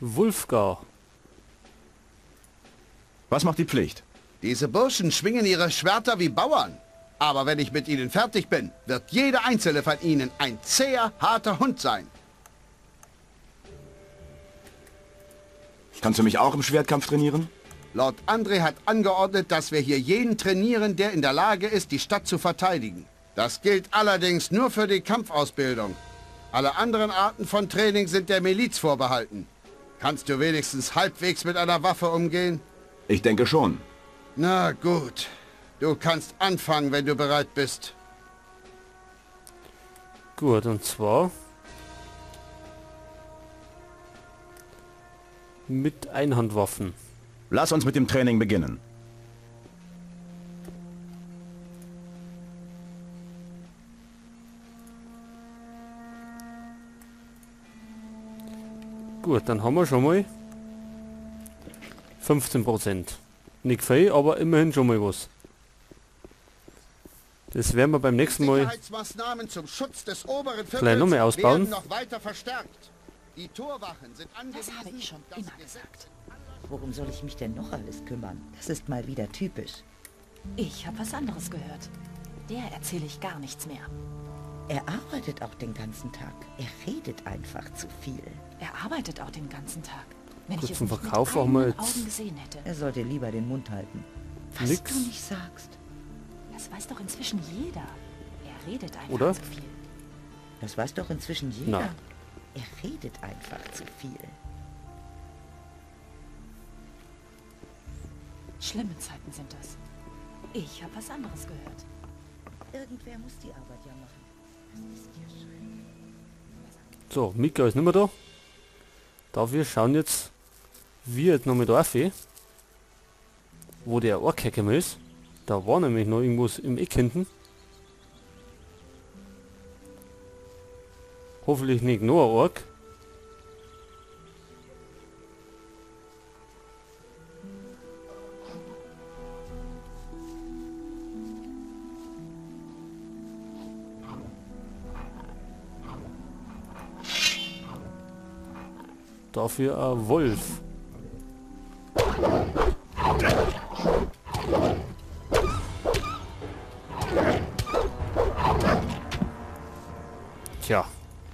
Wulfgar. Was macht die Pflicht? Diese Burschen schwingen ihre Schwerter wie Bauern. Aber wenn ich mit ihnen fertig bin, wird jeder einzelne von ihnen ein zäher, harter Hund sein. Kannst du mich auch im Schwertkampf trainieren? Lord André hat angeordnet, dass wir hier jeden trainieren, der in der Lage ist, die Stadt zu verteidigen. Das gilt allerdings nur für die Kampfausbildung. Alle anderen Arten von Training sind der Miliz vorbehalten. Kannst du wenigstens halbwegs mit einer Waffe umgehen? Ich denke schon. Na gut. Du kannst anfangen, wenn du bereit bist. Gut, und zwar mit Einhandwaffen. Lass uns mit dem Training beginnen. Gut, dann haben wir schon mal 15%. Nicht viel, aber immerhin schon mal was. Das werden wir beim nächsten Mal Sicherheitsmaßnahmen zum Schutz des oberen vielleicht noch mehr ausbauen. werden noch weiter verstärkt. Die Torwachen sind angewiesen, Das habe ich schon das immer Gesetz- gesagt. Worum soll ich mich denn noch alles kümmern? Das ist mal wieder typisch. Ich habe was anderes gehört. Der erzähle ich gar nichts mehr. Er arbeitet auch den ganzen Tag. Er redet einfach zu viel. Er arbeitet auch den ganzen Tag. Wenn Gut, ich es zum nicht Verkauf mit auch mal eigenen jetzt Augen gesehen hätte. Er sollte lieber den Mund halten. Was Nix. du nicht sagst. Das weiß doch inzwischen jeder. Er redet einfach Oder? zu viel. Das weiß doch inzwischen jeder. Na. Er redet einfach zu viel. Schlimme Zeiten sind das. Ich habe was anderes gehört. Irgendwer muss die Arbeit ja machen. Das ist ja schön. So, Mika ist nicht mehr da. Dafür schauen jetzt wir jetzt noch mit Dorf, wo der Ork hergekommen ist. Da war nämlich noch irgendwas im Eck hinten. Hoffentlich nicht nur ein Ork. Dafür ein Wolf. Tja.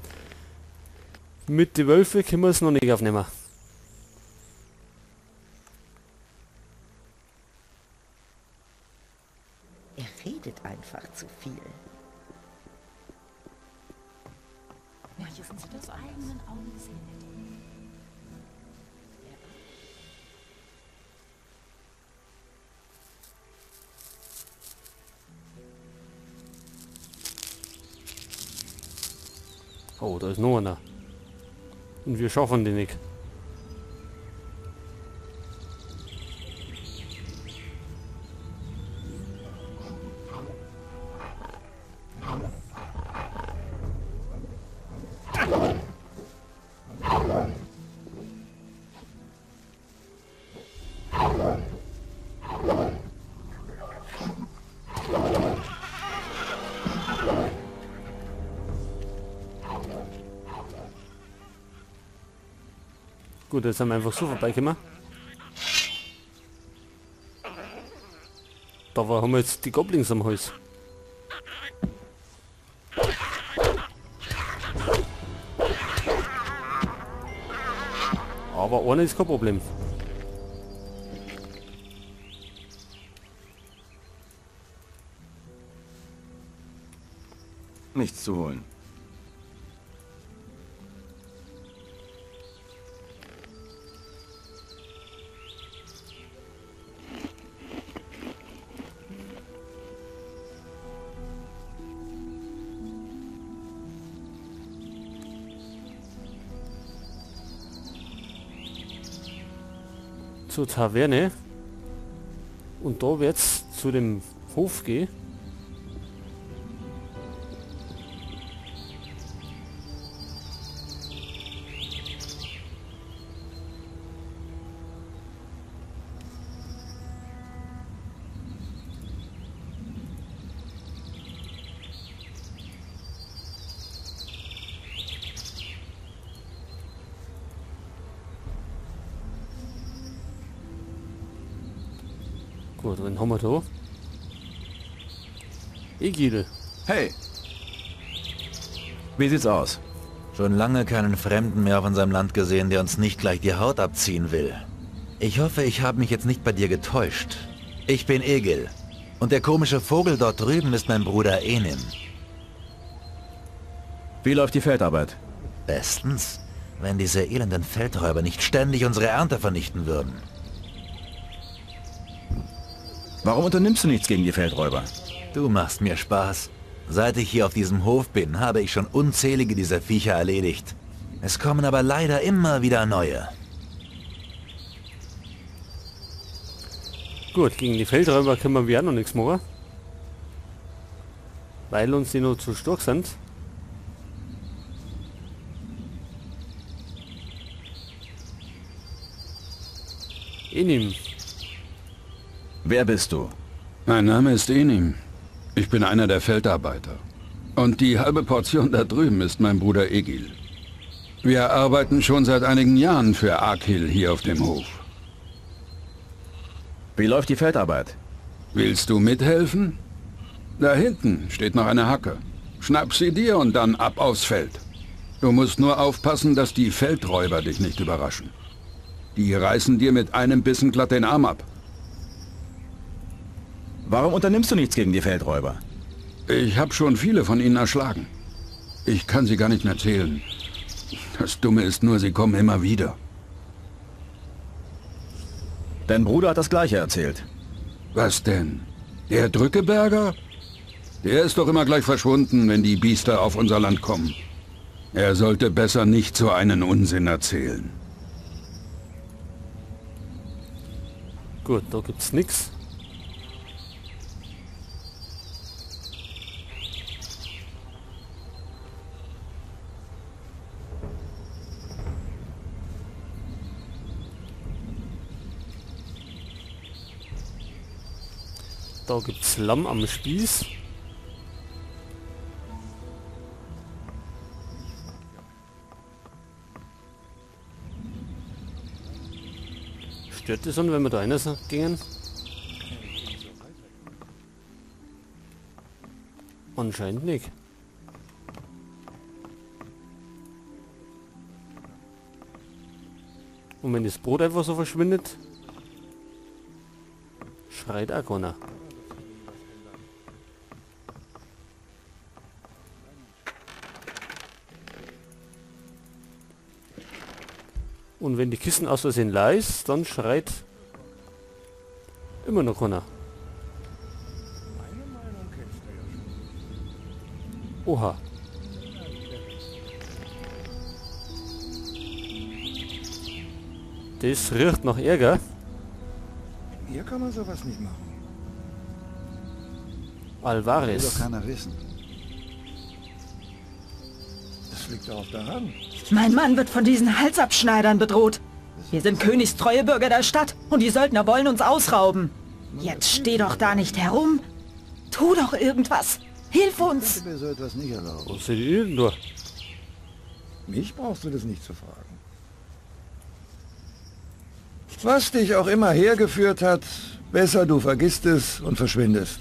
Mit den Wölfen können wir es noch nicht aufnehmen. Er redet einfach zu viel. Wenn ich es mit eigenen Augen gesehen hätte. Oh, da ist noch einer. Und wir schaffen den nicht. Gut, jetzt sind wir einfach so vorbeigekommen. Da haben wir jetzt die Goblins am Hals. Aber einer ist kein Problem. Nichts zu holen. Zur Taverne. Und da wird's zu dem Hof gehen. Gut, wen haben wir da? Egil. Hey! Wie sieht's aus? Schon lange keinen Fremden mehr auf unserem Land gesehen, der uns nicht gleich die Haut abziehen will. Ich hoffe, ich habe mich jetzt nicht bei dir getäuscht. Ich bin Egil. Und der komische Vogel dort drüben ist mein Bruder Enim. Wie läuft die Feldarbeit? Bestens, wenn diese elenden Feldräuber nicht ständig unsere Ernte vernichten würden. Warum unternimmst du nichts gegen die Feldräuber? Du machst mir Spaß. Seit ich hier auf diesem Hof bin, habe ich schon unzählige dieser Viecher erledigt. Es kommen aber leider immer wieder neue. Gut, gegen die Feldräuber können wir noch nichts machen. Weil uns die nur zu stark sind. Enim. Wer bist du? Mein Name ist Enim. Ich bin einer der Feldarbeiter. Und die halbe Portion da drüben ist mein Bruder Egil. Wir arbeiten schon seit einigen Jahren für Akil hier auf dem Hof. Wie läuft die Feldarbeit? Willst du mithelfen? Da hinten steht noch eine Hacke. Schnapp sie dir und dann ab aufs Feld. Du musst nur aufpassen, dass die Feldräuber dich nicht überraschen. Die reißen dir mit einem Bissen glatt den Arm ab. Warum unternimmst du nichts gegen die Feldräuber? Ich habe schon viele von ihnen erschlagen. Ich kann sie gar nicht mehr zählen. Das Dumme ist nur, sie kommen immer wieder. Dein Bruder hat das Gleiche erzählt. Was denn? Der Drückeberger? Der ist doch immer gleich verschwunden, wenn die Biester auf unser Land kommen. Er sollte besser nicht so einen Unsinn erzählen. Gut, da gibt's nichts. Da gibt's Lamm am Spieß. Stört es an, wenn wir da rein gingen? Anscheinend nicht. Und wenn das Brot einfach so verschwindet, schreit auch keiner. Und wenn die Kisten aus Versehen leer ist, dann schreit immer noch keiner. Oha. Das riecht nach Ärger. Hier kann man sowas nicht machen. Will Alvarez. doch keiner wissen. Das liegt doch auf der Hand. Mein Mann wird von diesen Halsabschneidern bedroht. Wir sind königstreue Bürger der Stadt und die Söldner wollen uns ausrauben. Jetzt steh doch da nicht herum. Tu doch irgendwas. Hilf uns. Ich könnte mir so etwas nicht erlauben. Was sind die denn da? Mich brauchst du das nicht zu fragen. Was dich auch immer hergeführt hat, besser du vergisst es und verschwindest.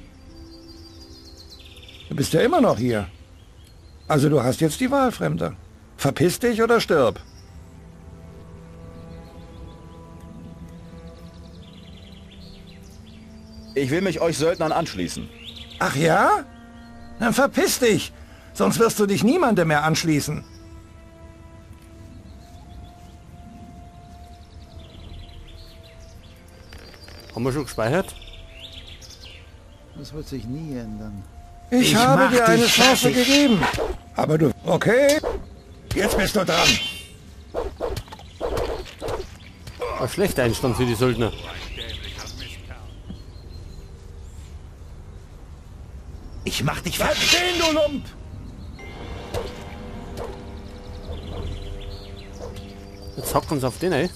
Du bist ja immer noch hier. Also du hast jetzt die Wahl, Fremder. Verpiss dich oder stirb. Ich will mich euch Söldnern anschließen. Ach ja? Dann verpiss dich, sonst wirst du dich niemandem mehr anschließen. Haben wir schon gespeichert? Das wird sich nie ändern. Ich habe dir eine Chance gegeben. Aber du... Okay, jetzt bist du dran. Ein schlechter Einstand für die Söldner. Ich mach dich Bleib fertig. stehen, du Lump! Jetzt hockt uns auf den, ey.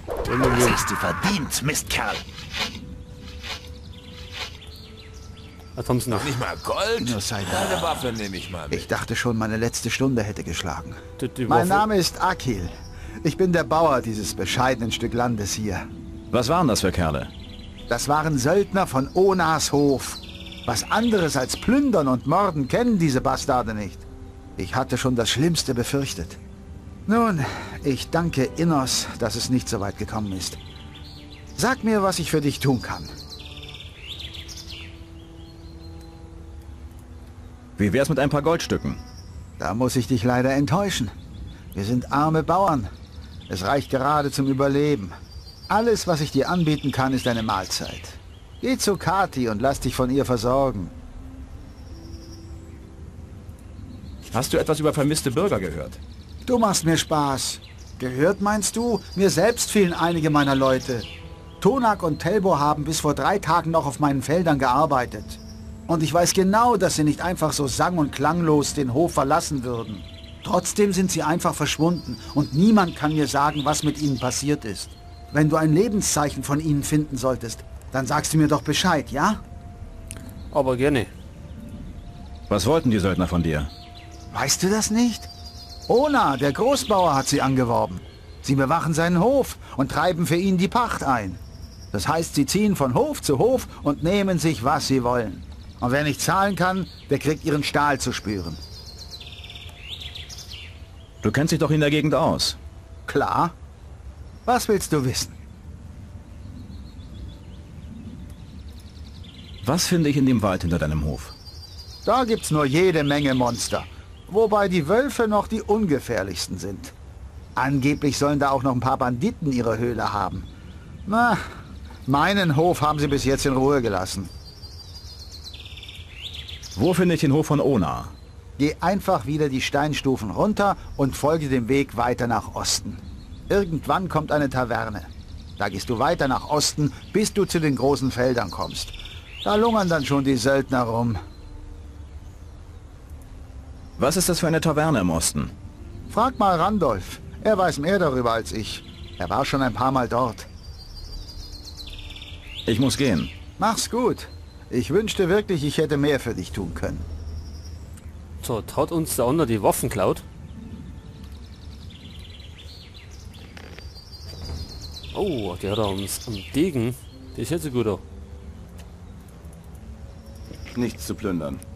Das hast du verdient, Mistkerl. Was haben sie noch? Nicht mal Gold? Nur sei Deine Waffe nehme ich mal mit. Ich dachte schon, meine letzte Stunde hätte geschlagen. Die Mein Waffe. Name ist Akil. Ich bin der Bauer dieses bescheidenen Stück Landes hier. Was waren das für Kerle? Das waren Söldner von Onas Hof. Was anderes als Plündern und Morden kennen diese Bastarde nicht. Ich hatte schon das Schlimmste befürchtet. Nun, ich danke Innos, dass es nicht so weit gekommen ist. Sag mir, was ich für dich tun kann. Wie wär's mit ein paar Goldstücken? Da muss ich dich leider enttäuschen. Wir sind arme Bauern. Es reicht gerade zum Überleben. Alles, was ich dir anbieten kann, ist eine Mahlzeit. Geh zu Kati und lass dich von ihr versorgen. Hast du etwas über vermisste Bürger gehört? Du machst mir Spaß. Gehört, meinst du? Mir selbst fehlen einige meiner Leute. Tonak und Telbo haben bis vor 3 Tagen noch auf meinen Feldern gearbeitet. Und ich weiß genau, dass sie nicht einfach so sang- und klanglos den Hof verlassen würden. Trotzdem sind sie einfach verschwunden und niemand kann mir sagen, was mit ihnen passiert ist. Wenn du ein Lebenszeichen von ihnen finden solltest, dann sagst du mir doch Bescheid, ja? Aber gerne. Was wollten die Söldner von dir? Weißt du das nicht? Ona, der Großbauer, hat sie angeworben. Sie bewachen seinen Hof und treiben für ihn die Pacht ein. Das heißt, sie ziehen von Hof zu Hof und nehmen sich, was sie wollen. Und wer nicht zahlen kann, der kriegt ihren Stahl zu spüren. Du kennst dich doch in der Gegend aus. Klar. Was willst du wissen? Was finde ich in dem Wald hinter deinem Hof? Da gibt's nur jede Menge Monster. Wobei die Wölfe noch die ungefährlichsten sind. Angeblich sollen da auch noch ein paar Banditen ihre Höhle haben. Na, meinen Hof haben sie bis jetzt in Ruhe gelassen. Wo finde ich den Hof von Ona? Geh einfach wieder die Steinstufen runter und folge dem Weg weiter nach Osten. Irgendwann kommt eine Taverne. Da gehst du weiter nach Osten, bis du zu den großen Feldern kommst. Da lungern dann schon die Söldner rum. Was ist das für eine Taverne im Osten? Frag mal Randolph. Er weiß mehr darüber als ich. Er war schon ein paar Mal dort. Ich muss gehen. Mach's gut. Ich wünschte wirklich, ich hätte mehr für dich tun können. So, hat uns der andere die Waffen klaut. Oh, der hat uns am Degen. Der ist jetzt so gut. Nichts zu plündern.